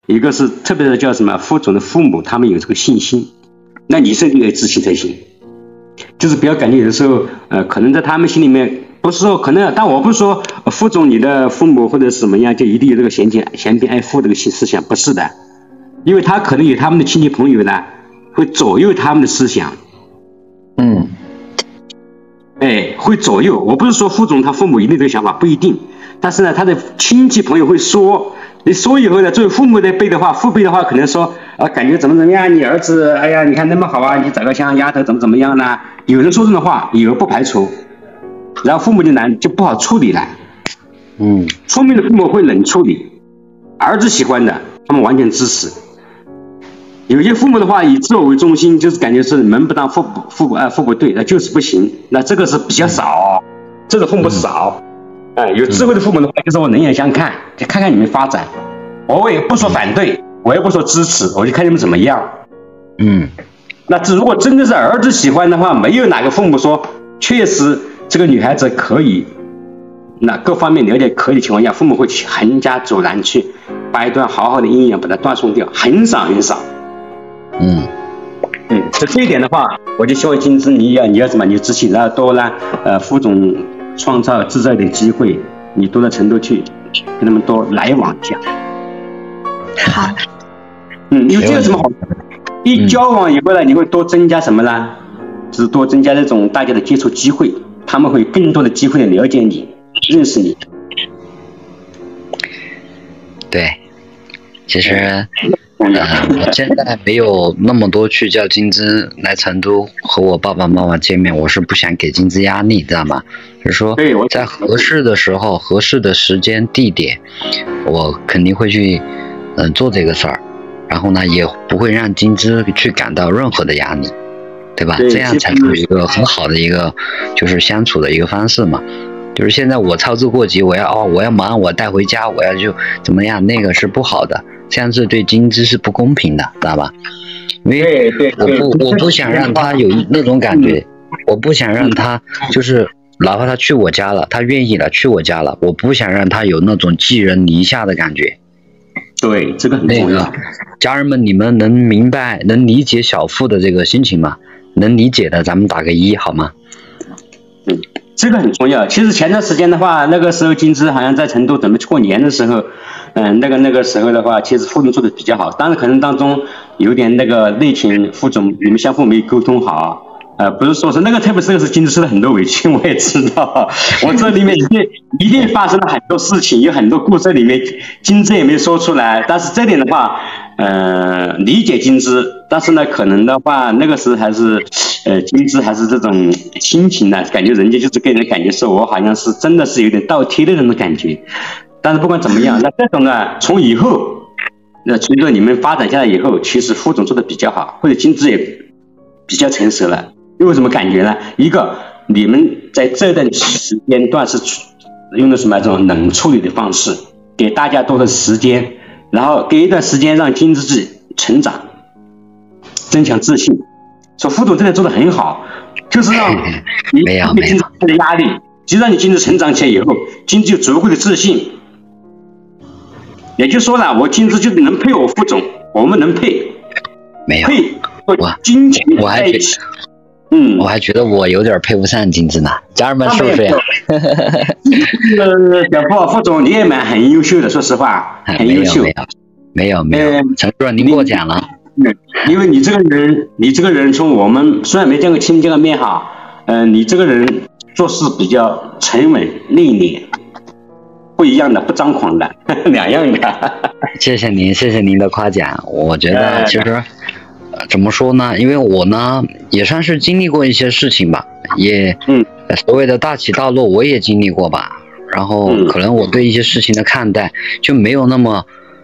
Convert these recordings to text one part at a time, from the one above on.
一个是特别是叫什么副总的父母，他们有这个信心，那你是得自信才行。就是不要感觉有的时候，可能在他们心里面不是说可能，但我不是说副总你的父母或者什么样就一定有这个嫌贫爱富这个思想，不是的，因为他可能有他们的亲戚朋友呢，会左右他们的思想。会左右。我不是说副总他父母一定这个想法，不一定，但是呢，他的亲戚朋友会说，你说以后呢，作为父母的辈的话，父辈的话可能说感觉怎么样，你儿子哎呀，你看那么好啊，你找个像丫头怎么样呢？有人说这种话，有不排除，然后父母就不好处理了。聪明的父母会冷处理，儿子喜欢的，他们完全支持。有些父母的话以自我为中心，就是感觉是门不当户不对，那就是不行。那这个是比较少，这种父母少。有智慧的父母的话，就是我冷眼相看，就看看你们发展，我也不说反对，我也不说支持，我就看你们怎么样。那如果真的是儿子喜欢的话，没有哪个父母说确实这个女孩子可以，那各方面了解可以的情况下，父母会横加阻拦去把一段好好的姻缘把它断送掉，很少很少。这一点的话，我就希望金枝你要什么，你自信，然后多让副总制造一点机会，你多到成都去跟他们多来往一下。 好。 因为这有什么好？一交往以后呢，你会多增加什么呢？就是多增加这种大家的接触机会，他们会更多的机会的了解你、认识你。 对，其实我现在没有那么多去叫金枝来成都和我爸爸妈妈见面，我是不想给金枝压力，知道吗？就是说在合适的时候、合适的时间、地点，我肯定会去做这个事儿，然后呢，也不会让金枝去感到任何的压力，对吧？这样才是一个很好的一个就是相处的一个方式嘛。就是现在我操之过急，我要忙，我带回家，我要就怎么样，那个是不好的，这样是对金枝是不公平的，知道吧？因为我不想让他有那种感觉，我不想让他就是哪怕他去我家了，他愿意了去我家了，我不想让他有那种寄人篱下的感觉。 对，这个很重要。 家人们，你们能明白、能理解小付的这个心情吗？能理解的，咱们打个1好吗？ 这个很重要。其实前段时间的话，那个时候金枝好像在成都准备去过年的时候，那个时候的话，其实副总做的比较好，当然可能当中有点那个内情，副总你们相互没沟通好。不是说是那个，特别是金枝吃了很多委屈，我也知道，我这里面一定发生了很多事情，有很多故事里面金枝也没说出来，但是这点的话，理解金枝，但是呢，可能的话那个时候还是金枝还是这种心情呢，感觉人家就是给人感觉说我好像是真的是有点倒贴的那种感觉，但是不管怎么样，那这种呢，从以后随着你们发展下来以后，其实副总做的比较好，或者金枝也比较成熟了。因为什么感觉呢？一个，你们在这段时间段是用的什么这种冷处理的方式，给大家多的时间，然后给一段时间让金枝自己成长，增强自信。说副总真的做得很好，就是让你对金枝的压力，就让你金枝成长起来以后，金枝有足够的自信。也就是说呢，我金枝就能配我副总，我们能配， 没有配金钱在一起。 我还觉得我有点配不上金枝呢，家人们是不是呀？ 小副总你也很优秀的，说实话，很优秀。 没有，陈主任您过奖了。 因为你这个人从我们虽然没见过亲见过面哈，你这个人做事比较沉稳内敛，不一样的，不张狂的，两样的。 谢谢您的夸奖，我觉得其实。怎么说呢？因为我呢也算是经历过一些事情吧，也所谓的大起大落我也经历过吧。然后可能我对一些事情的看待就没有那么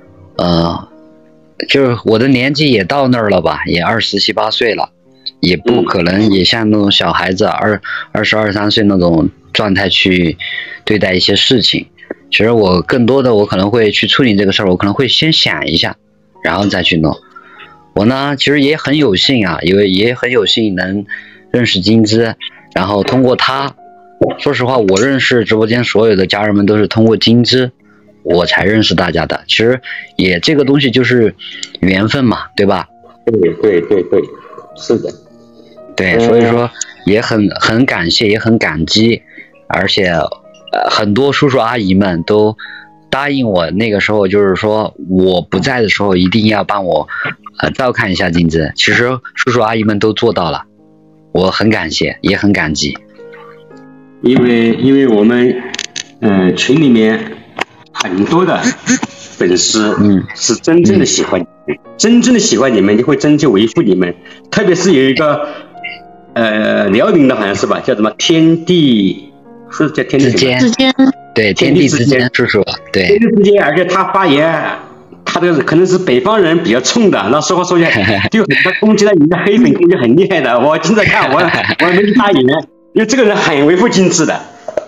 就是我的年纪也到那儿了吧，也27、28岁了，也不可能也像那种小孩子22、23岁那种状态去对待一些事情。其实我更多的我可能会去处理这个事儿，我可能会先想一下，然后再去弄。我呢，其实也很有幸啊，也很有幸能认识金枝，然后通过他，说实话，我认识直播间所有的家人们都是通过金枝我才认识大家的。其实也这个东西就是缘分嘛，对吧？ 对，是的。 对，所以说也很感谢，也很感激，而且很多叔叔阿姨们都答应我，那个时候就是说我不在的时候一定要帮我照看一下金枝。其实叔叔阿姨们都做到了，我很感谢，也很感激。 因为我们群里面很多的粉丝是真正的喜欢你们，真正的喜欢你们，就会真正维护你们。特别是有一个辽宁的好像是吧，叫什么天地，是叫天地之间， 对，天地之间叔叔，对， 天地之间，而且他发言，他这个可能是北方人比较冲的，那说话说起来就很他攻击了你的黑粉，攻击很厉害的。我经常看，我没去发言，因为这个人很维护金枝的，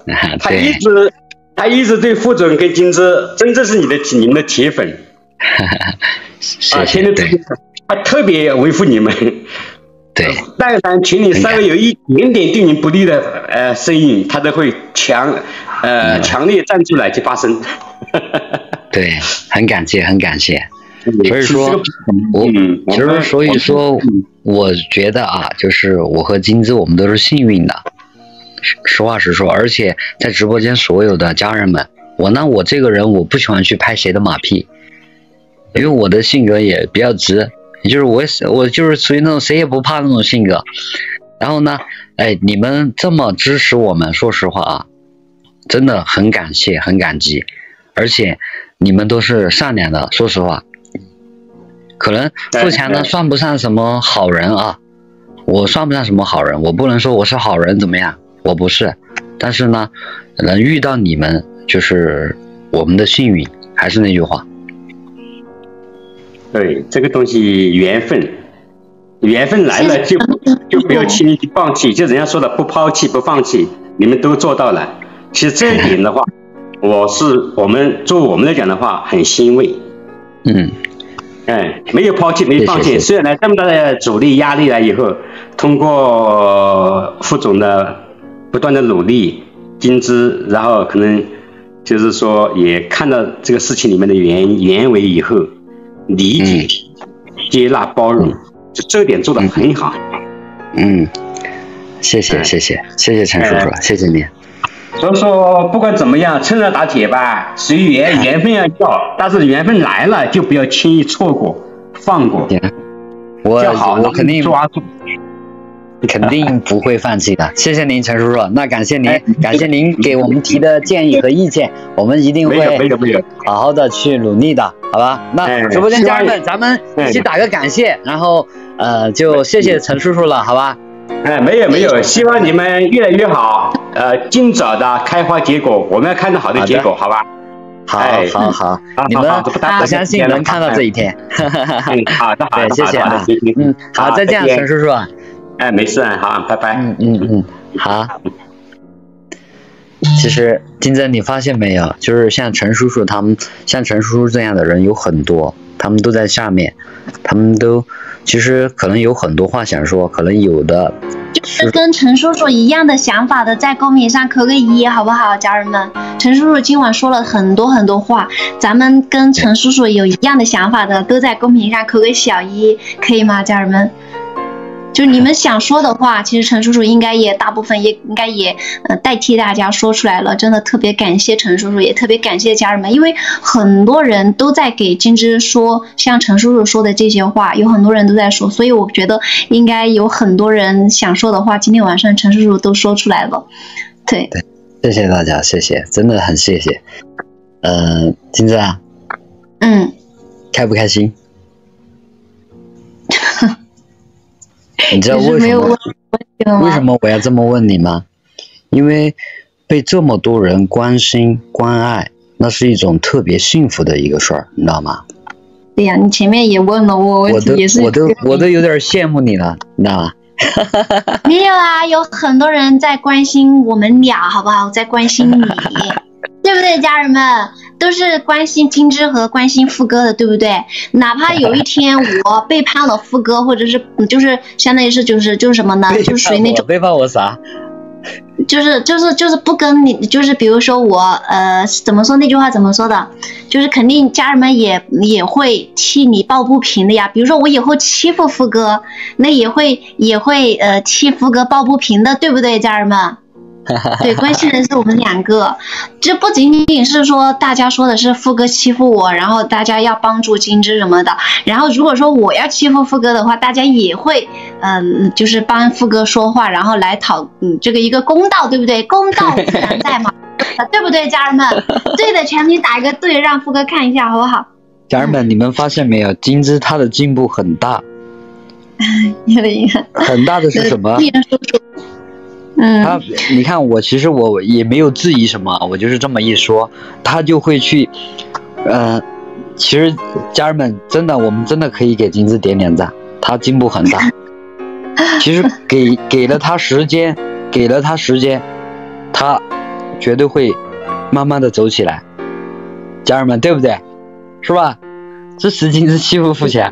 他一直对副总跟金枝真正是你们的铁粉。天地之间，他特别维护你们。 对， 但凡群里稍微有一点点对你不利的声音，他都会强烈站出来去发声。 对，很感谢，很感谢。所以说，所以说，我觉得啊，就是我和金枝，我们都是幸运的。实话实说，而且在直播间所有的家人们，我这个人我不喜欢去拍谁的马屁，因为我的性格也比较直。就是我就是属于那种谁也不怕那种性格，然后呢，你们这么支持我们，说实话啊，真的很感谢，很感激，而且你们都是善良的，说实话，可能富强呢算不上什么好人啊，我算不上什么好人，我不能说我是好人怎么样，我不是，但是呢，能遇到你们就是我们的幸运，还是那句话。 对，这个东西缘分来了就不要轻易去放弃，就人家说的不抛弃不放弃，你们都做到了。其实这一点的话，我们来讲的话很欣慰。没有抛弃没有放弃，虽然来这么大的阻力压力了以后，通过副总的不断的努力，金枝，然后可能就是说也看到这个事情里面的原委以后。理解、接纳、包容，这点做得很好。 谢谢陈叔叔，谢谢你。 所以说，不管怎么样，趁热打铁吧，随缘分要要，但是缘分来了就不要轻易错过、放过。 我肯定抓住。肯定不会放弃的，谢谢您，陈叔叔。那感谢您，感谢您给我们提的建议和意见，我们一定会好好的去努力的，好吧？那直播间家人们，咱们一起打个感谢，然后就谢谢陈叔叔了，好吧？ 没有，希望你们越来越好，尽早的开花结果，我们要看到好的结果，好吧？ 好，你们我相信能看到这一天。 好的， 对，谢谢啊。好，再见，陈叔叔。 没事啊，好，拜拜。 好。其实金针，你发现没有，就是像陈叔叔他们，像陈叔叔这样的人有很多，他们都在下面，他们都其实可能有很多话想说，可能有的就是跟陈叔叔一样的想法的，在公屏上扣个1，好不好，家人们？陈叔叔今晚说了很多话，咱们跟陈叔叔有一样的想法的，都在公屏上扣个小1，可以吗，家人们？就你们想说的话，其实陈叔叔应该也大部分也应该也代替大家说出来了，真的特别感谢陈叔叔，也特别感谢家人们，因为很多人都在给金枝说像陈叔叔说的这些话，有很多人都在说，所以我觉得应该有很多人想说的话，今天晚上陈叔叔都说出来了。对， 谢谢大家，谢谢，真的很谢谢。金枝啊，开不开心？你知道为什么我要这么问你吗？因为被这么多人关心关爱，那是一种特别幸福的一个事儿，你知道吗？ 对呀，你前面也问了我也是， 我都有点羡慕你了，你知道吗？ 没有啊，有很多人在关心我们俩，好不好？在关心你，对不对，家人们？都是关心金枝和关心富哥的，对不对？哪怕有一天我背叛了富哥，或者是就是相当于是就是什么呢？就是属于那种背叛我啥？ 就是不跟你，就是比如说我怎么说那句话怎么说的，就是肯定家人们也会替你抱不平的呀。比如说我以后欺负富哥，那也会替富哥抱不平的，对不对，家人们？对，关心的是我们两个，这不仅仅是说大家说的是富哥欺负我，然后大家要帮助金枝什么的，然后如果说我要欺负富哥的话，大家也会就是帮富哥说话，然后来这个一个公道，对不对？公道自然在嘛，对不对，家人们？对的，全民打一个对，让富哥看一下好不好？ 家人们，你们发现没有，金枝她的进步很大，很大的是什么？他，你看我，其实我也没有质疑什么，我就是这么一说，他就会去，其实家人们真的，我们真的可以给金枝点点赞，他进步很大。其实给了他时间，他绝对会慢慢的走起来。家人们，对不对？是吧？支持金枝欺负付钱。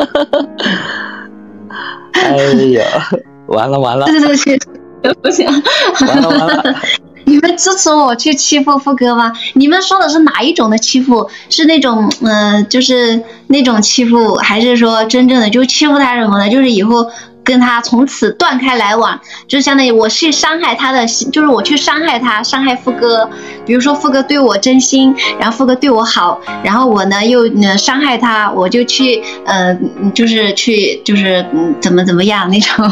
哎呀，完了。 对不起。 完了！ 你们支持我去欺负富哥吗？你们说的是哪一种的欺负？是那种就是那种欺负，还是说真正的就欺负他什么的？就是以后跟他从此断开来往，就相当于我去伤害他的，就是我去伤害他，伤害富哥。比如说富哥对我真心，然后富哥对我好，然后我呢又伤害他，我就去怎么样那种。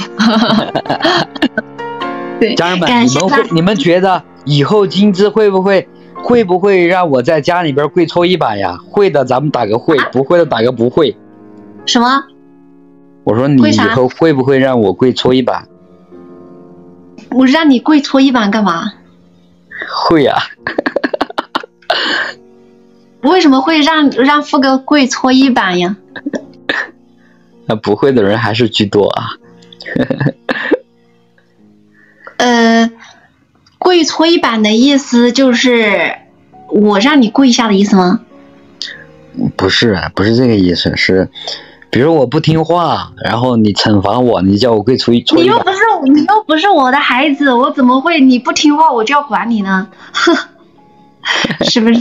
对， 家人们，你们觉得以后金枝会不会让我在家里边跪搓衣板呀？会的，咱们打个会；不会的，打个不会。 什么？ 我说你以后会不会让我跪搓衣板？ 我让你跪搓衣板干嘛？ 会呀。 为什么会让富哥跪搓衣板呀？ 那不会的人还是居多啊。 跪搓衣板的意思就是我让你跪下的意思吗？ 不是这个意思，是比如我不听话，然后你惩罚我，你叫我跪搓衣板。你又不是我的孩子，我怎么会你不听话我就要管你呢？是不是？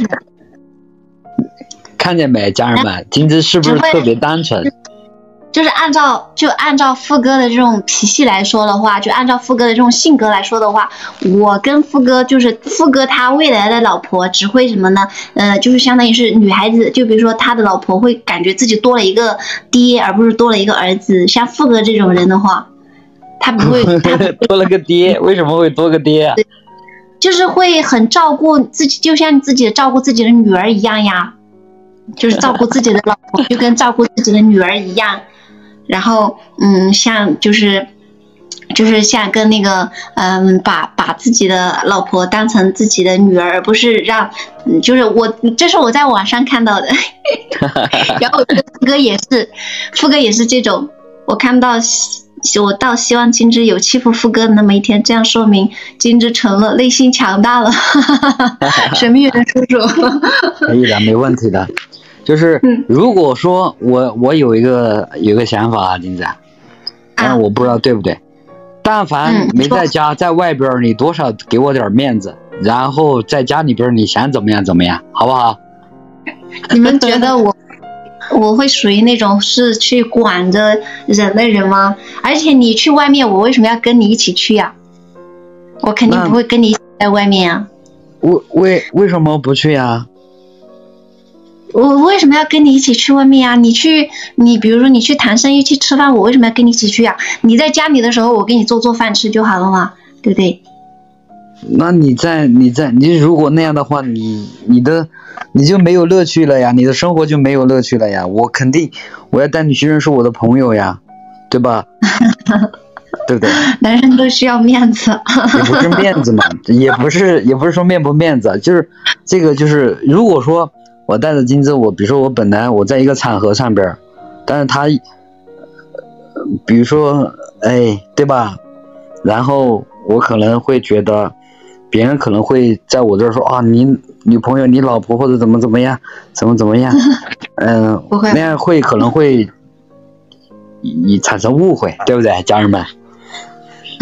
看见没，家人们，金枝是不是特别单纯？ 就是按照富哥的这种脾气来说的话，就按照富哥的这种性格来说的话，我跟富哥就是富哥他未来的老婆只会什么呢？就是相当于是女孩子，就比如说他的老婆会感觉自己多了一个爹，而不是多了一个儿子。像富哥这种人的话，他不会多了个爹，为什么会多个爹啊？ 就是会很照顾自己，就像自己照顾自己的女儿一样呀，就是照顾自己的老婆，就跟照顾自己的女儿一样。然后像就是像跟那个把自己的老婆当成自己的女儿，而不是让就是这是我在网上看到的。然后我觉得富哥也是这种，我倒希望金枝有欺负富哥的那么一天，这样说明金枝成了，内心强大了。神秘人叔叔。 可以的，没问题的。就是如果说我有一个想法啊，金子，但是我不知道对不对。但凡没在家，在外边你多少给我点面子，然后在家里边你想怎么样，好不好？ 你们觉得我会属于那种是去管着人的人吗？而且你去外面，我为什么要跟你一起去呀？我肯定不会跟你一起在外面啊。 为什么不去呀？ 我为什么要跟你一起去外面啊？你比如说你去谈生意去吃饭，我为什么要跟你一起去啊？你在家里的时候，我给你做饭吃就好了嘛，对不对？ 那你如果那样的话，你就没有乐趣了呀，你的生活就没有乐趣了呀。我要带你去认识我的朋友呀，对吧？对不对？ 男人都需要面子。 也不是面子嘛，也不是说面不面子，就是这个就是如果说。我带着金枝，比如说我本来我在一个场合上边，但是他，比如说，对吧？然后我可能会觉得，别人可能会在我这儿说啊，你女朋友、你老婆或者怎么样，怎么样，那样可能会产生误会，对不对，家人们？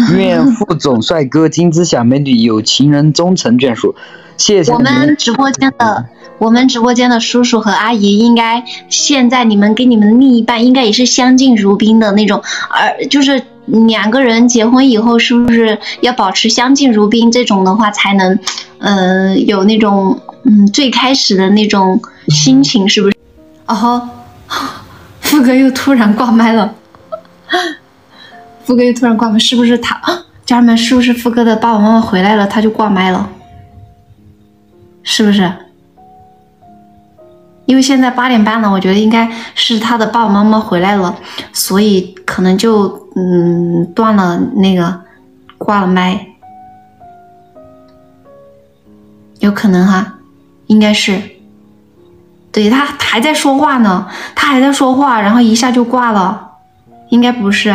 愿副总帅哥、金枝小美女有情人终成眷属。谢谢我们直播间的叔叔和阿姨，应该现在你们跟你们的另一半应该也是相敬如宾的那种，就是2个人结婚以后，是不是要保持相敬如宾？这种的话才能，有那种最开始的那种心情，是不是？哦，富哥又突然挂麦了，富哥又突然挂麦，是不是他？家人们，是不是富哥的爸爸妈妈回来了，他就挂麦了？是不是？因为现在8点半了，我觉得应该是他的爸爸妈妈回来了，所以可能就断了那个挂了麦，有可能哈，应该是。对，他还在说话呢，他还在说话，然后一下就挂了，应该不是。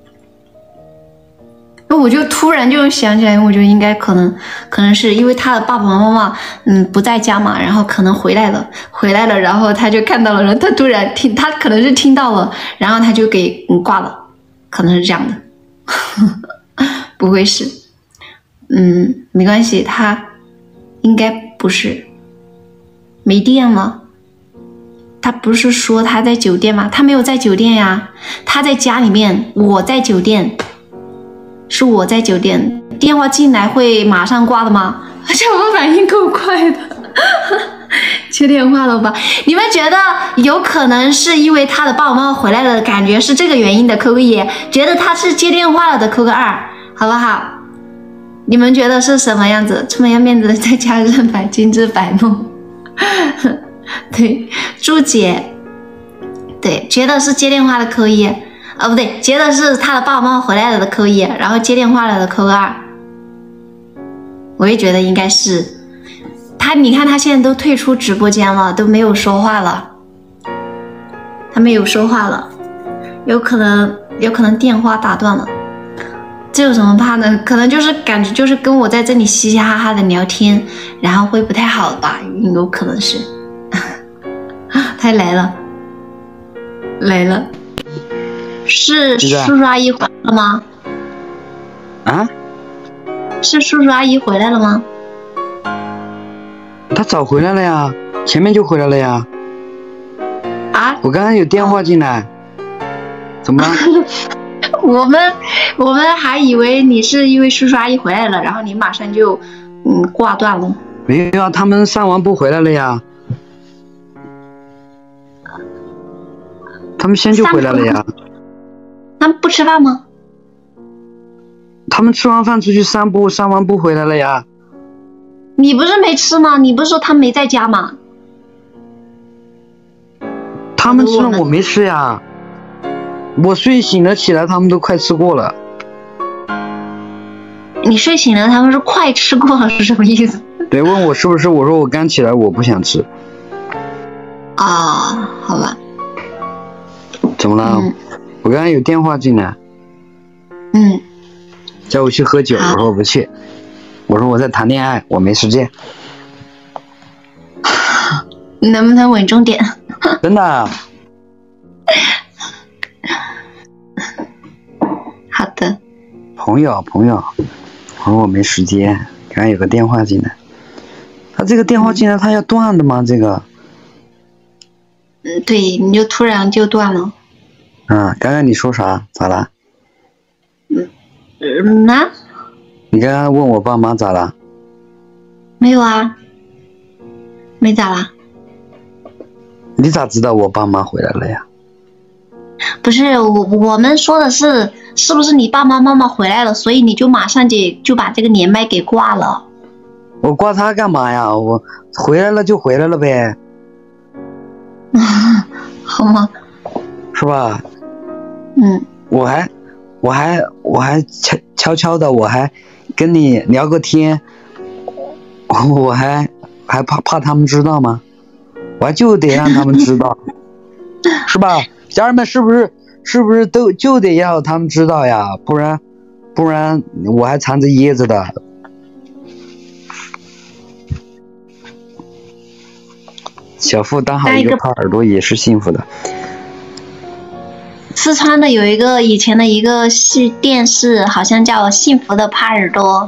我就突然就想起来，我觉得应该可能是因为他的爸爸妈妈不在家嘛，然后可能回来了，然后他就看到了，然后他突然他可能是听到了，然后他就给挂了，可能是这样的，不会是，没关系，他应该不是没电了。他不是说他在酒店吗？他没有在酒店呀，他在家里面，我在酒店。是我在酒店，电话进来会马上挂的吗？小峰反应够快的，接电话了吧？你们觉得有可能是因为他的爸爸妈妈回来了，感觉是这个原因的，扣个1；觉得他是接电话了的，扣个2，好不好？你们觉得是什么样子？这么要面子的在家人百金枝百梦，对，朱姐，对，觉得是接电话的扣1。不对，接的是他的爸爸妈妈回来了的扣1，然后接电话了的扣2。我也觉得应该是他，你看他现在都退出直播间了，都没有说话了，他没有说话了，有可能电话打断了，这有什么怕呢？可能就是感觉就是跟我在这里嘻嘻哈哈的聊天，然后会不太好吧，有可能是。他来了。是叔叔阿姨回来了吗？ 啊？ 是叔叔阿姨回来了吗？ 他早回来了呀，前面就回来了呀。 啊？ 我刚刚有电话进来，怎么了？ 我们还以为你是因为叔叔阿姨回来了，然后你马上就挂断了。 没有啊，他们上完步回来了呀。他们先就回来了呀。 他们不吃饭吗？ 他们吃完饭出去散步，散完步回来了呀。 你不是没吃吗？你不是说他没在家吗？ 他们吃了，我没吃呀。我睡醒了起来，他们都快吃过了。 你睡醒了，他们是快吃过了是什么意思？ 对，问我是不是？我说我刚起来，我不想吃。 啊，好吧。 怎么了？我刚刚有电话进来。叫我去喝酒，我说我不去。我说我在谈恋爱，我没时间。 你能不能稳重点？ 真的。 好的。 朋友，我说我没时间。刚刚有个电话进来，他这个电话进来，他要断的吗？这个？ 对，你就突然就断了。 刚刚你说啥？咋了？ 啊？ 你刚刚问我爸妈咋了？ 没有啊，没咋啦。 你咋知道我爸妈回来了呀？ 不是，我们说的是不是你爸爸妈妈回来了，所以你就马上就把这个连麦给挂了？ 我挂他干嘛呀？我回来了就回来了呗。 好吗？ 是吧？我还悄悄的，我还跟你聊个天，我还怕他们知道吗？我还就得让他们知道，是吧？家人们是不是都就得要他们知道呀？不然我还藏着掖着的。小付当好一个泡耳朵也是幸福的。 四川的有一个以前的一个电视，好像叫《幸福的耙耳朵》，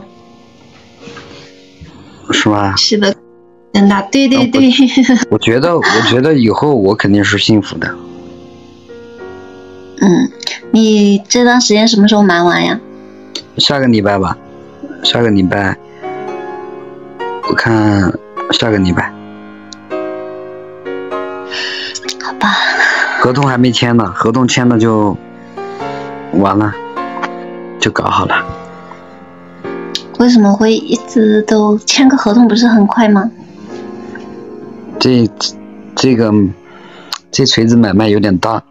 是吧？ 是的，真的，对对对。 我觉得以后我肯定是幸福的。 你这段时间什么时候忙完呀？ 下个礼拜吧，下个礼拜，我看下个礼拜。 好吧。 合同还没签呢，合同签了就完了，就搞好了。 为什么会一直都签个合同不是很快吗？ 这锤子买卖有点大。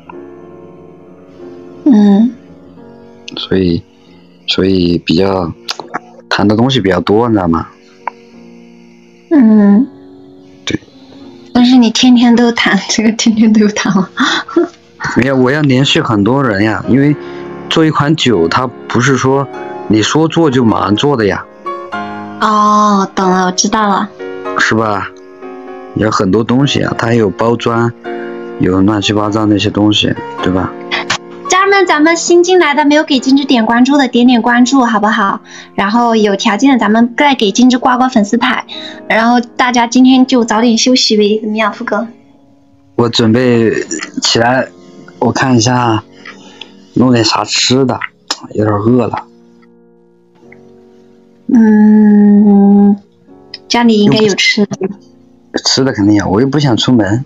所以比较谈的东西比较多，你知道吗？对。 但是你天天都谈这个，天天都谈吗？ 没有，我要联系很多人呀，因为做一款酒，它不是说你说做就马上做的呀。 哦，懂了，我知道了。 是吧？有很多东西啊，它有包装，有乱七八糟那些东西，对吧？ 家人们，咱们新进来的没有给金枝点关注的，点点关注好不好？然后有条件的，咱们再给金枝挂粉丝牌。然后大家今天就早点休息呗，怎么样，富哥？ 我准备起来，我看一下，弄点啥吃的，有点饿了。 家里应该有吃的。 吃的肯定有，我又不想出门。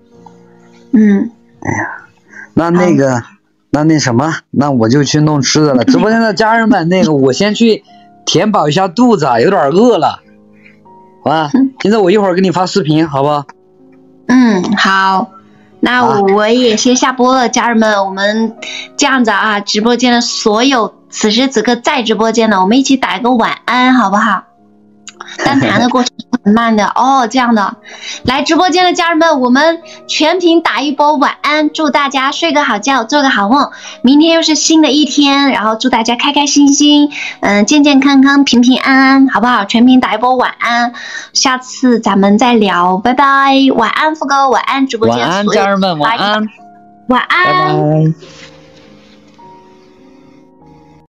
哎呀，那什么，那我就去弄吃的了。直播间的家人们，我先去填饱一下肚子，有点饿了，好吧？现在我一会儿给你发视频，好不好？ 好。那我也先下播了，家人们，我们这样子啊，直播间的所有此时此刻在直播间的，我们一起打一个晚安，好不好？但谈的过程很慢的哦，这样的。来直播间的家人们，我们全屏打一波晚安，祝大家睡个好觉，做个好梦。明天又是新的一天，然后祝大家开开心心，健健康康，平平安安，好不好？全屏打一波晚安，下次咱们再聊，拜拜。晚安，富哥，晚安，直播间晚安，家人们，晚安， 晚安。 拜拜。